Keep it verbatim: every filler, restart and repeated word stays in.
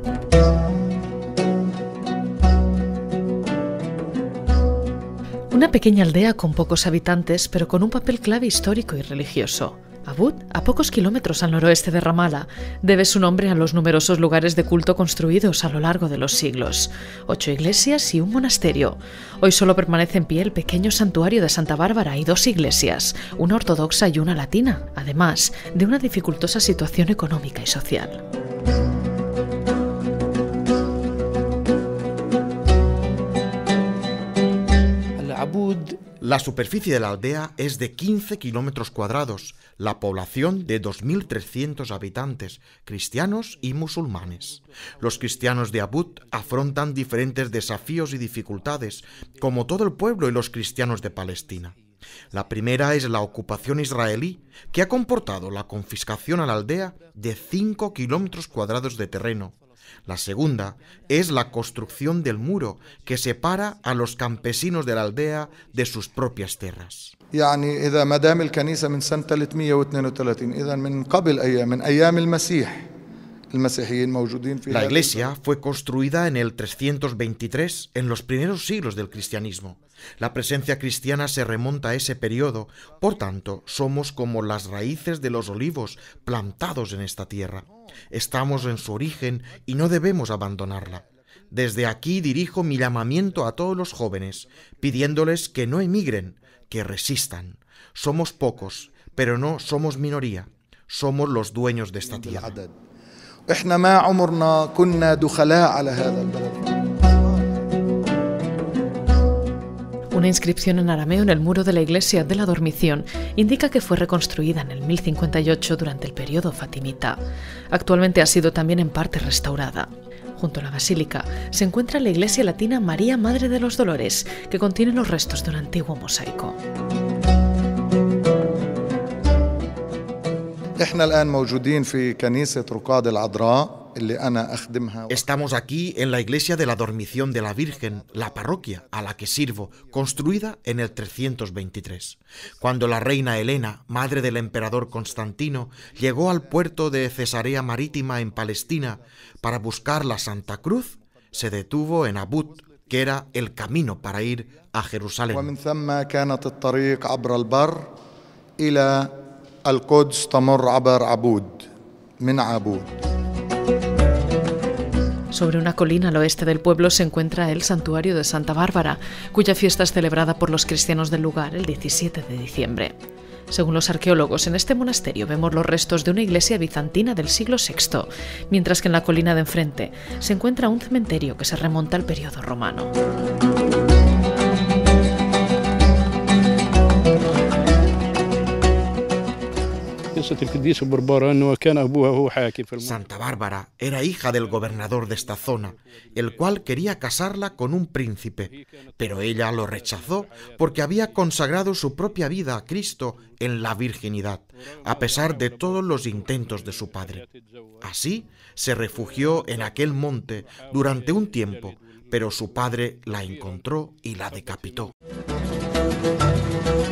Una pequeña aldea con pocos habitantes, pero con un papel clave histórico y religioso. Abud, a pocos kilómetros al noroeste de Ramala, debe su nombre a los numerosos lugares de culto construidos a lo largo de los siglos. Ocho iglesias y un monasterio. Hoy solo permanece en pie el pequeño santuario de Santa Bárbara y dos iglesias, una ortodoxa y una latina, además de una dificultosa situación económica y social. La superficie de la aldea es de quince kilómetros cuadrados, la población de dos mil trescientos habitantes, cristianos y musulmanes. Los cristianos de Abud afrontan diferentes desafíos y dificultades, como todo el pueblo y los cristianos de Palestina. La primera es la ocupación israelí, que ha comportado la confiscación a la aldea de cinco kilómetros cuadrados de terreno. La segunda es la construcción del muro que separa a los campesinos de la aldea de sus propias tierras. يعني إذا ما دام الكنيسة من سنة ثلاثمئة واثنين وثلاثين إذا من قبل أيام من أيام المسيح المسيحيين موجودين في La iglesia fue construida en el trescientos veintitrés, en los primeros siglos del cristianismo. La presencia cristiana se remonta a ese periodo, por tanto, somos como las raíces de los olivos plantados en esta tierra. Estamos en su origen y no debemos abandonarla. Desde aquí dirijo mi llamamiento a todos los jóvenes, pidiéndoles que no emigren, que resistan. Somos pocos, pero no somos minoría. Somos los dueños de esta tierra. إحنا ما عمرنا كنا دخلاء على هذا البلد. Una inscripción en arameo en el muro de la iglesia de la Dormición indica que fue reconstruida en el mil cincuenta y ocho durante el periodo fatimita. Actualmente ha sido también en parte restaurada. Junto a la basílica se encuentra la iglesia latina María Madre de los Dolores, que contiene los restos de un antiguo mosaico. Estamos aquí en la iglesia de la Dormición de la Virgen, la parroquia a la que sirvo, construida en el trescientos veintitrés. Cuando la reina Helena, madre del emperador Constantino, llegó al puerto de Cesarea Marítima en Palestina para buscar la Santa Cruz, se detuvo en Abud, que era el camino para ir a Jerusalén. القدس تمر عبر عبود من عبود. Sobre una colina al oeste del pueblo se encuentra el santuario de Santa Bárbara, cuya fiesta es celebrada por los cristianos del lugar el diecisiete de diciembre. Según los arqueólogos, en este monasterio vemos los restos de una iglesia bizantina del siglo sexto, mientras que en la colina de enfrente se encuentra un cementerio que se remonta al periodo romano. Santa Bárbara era hija del gobernador de esta zona, el cual quería casarla con un príncipe, pero ella lo rechazó porque había consagrado su propia vida a Cristo en la virginidad, a pesar de todos los intentos de su padre. Así se refugió en aquel monte durante un tiempo, pero su padre la encontró y la decapitó.